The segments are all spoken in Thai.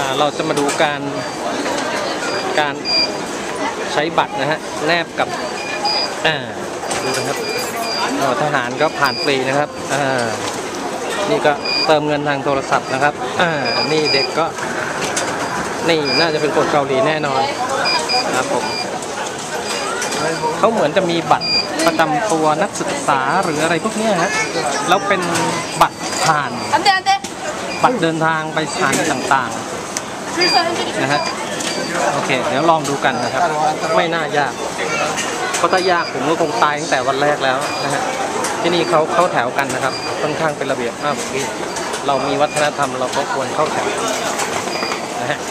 เราจะมาดูการใช้บัตรนะฮะแนบกับดูนะครับทหารก็ผ่านฟรีนะครับนี่ก็เติมเงินทางโทรศัพท์นะครับนี่เด็กก็นี่น่าจะเป็นคนเกาหลีแน่นอนครับผมเขาเหมือนจะมีบัตรประจำตัวนักศึกษาหรืออะไรพวกนี้ฮะแล้วเป็นบัตรผ่านบัตรเดินทางไปสถานที่ต่างๆนะฮะโอเคเดี๋ยวลองดูกันนะครับไม่น่ายากเพราะถ้ายากผมก็คงตายตั้งแต่วันแรกแล้วนะฮะที่นี่เขาเข้าแถวกันนะครับค่อนข้างเป็นระเบียบมากพี่เรามีวัฒนธรรมเราก็ควรเข้าแถวนะฮะ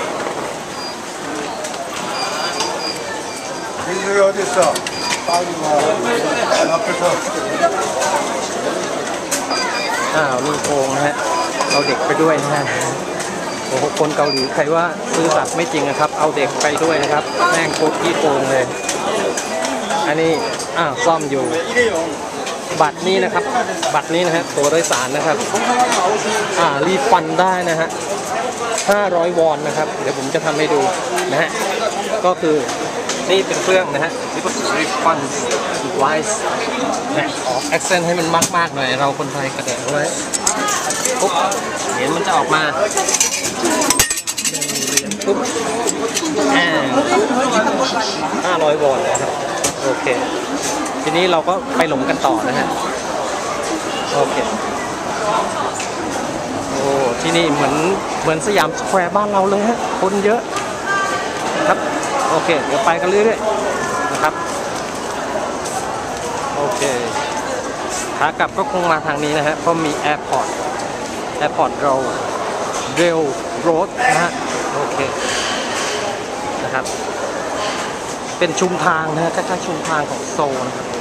มีโกงนะฮะเอาเด็กไปด้วยนะฮะโอ้โหคนเกาหลีใครว่าซื้อสัตว์ไม่จริงนะครับเอาเด็กไปด้วยนะครับแม่งโคตรขี้โกงเลยอันนี้ซ่อมอยู่บัตรนี้นะครับบัตรนี้นะฮะตัวโดยสารนะครับรีฟันได้นะฮะ500 วอนนะครับเดี๋ยวผมจะทำให้ดูนะฮะก็คือนี่เป็นเครื่องนะฮะrefund device นะออก accent ให้มันมากๆหน่อยเราคนไทยกระแดะไว้ปุ๊บเหรียญมันจะออกมาเหรียญปุ๊บ500 วอนนะครับโอเคทีนี้เราก็ไปหลงกันต่อนะฮะโอเคโอ้ที่นี่เหมือนสยามสแควร์บ้านเราเลยฮะคนเยอะครับโอเคเดี๋ยวไปกันเรื่อยๆนะครับโอเคขากลับก็คงมาทางนี้นะฮะเพราะมีแอร์พอร์ตเราเรลโรดนะฮะโอเคนะครับเป็นชุมทางนะฮะใกล้ๆชุมทางของโซลนะครับ